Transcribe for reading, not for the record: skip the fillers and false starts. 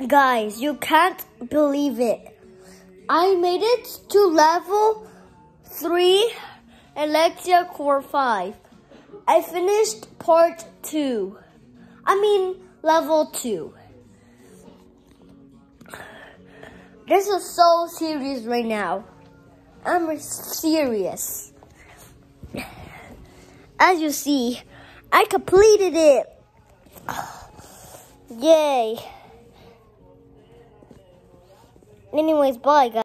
Guys, you can't believe it. I made it to level 3 and lexia core 5. I finished part 2. Level 2. This is so serious right now. I'm serious. As you see, I completed it. Yay. Anyways, bye guys.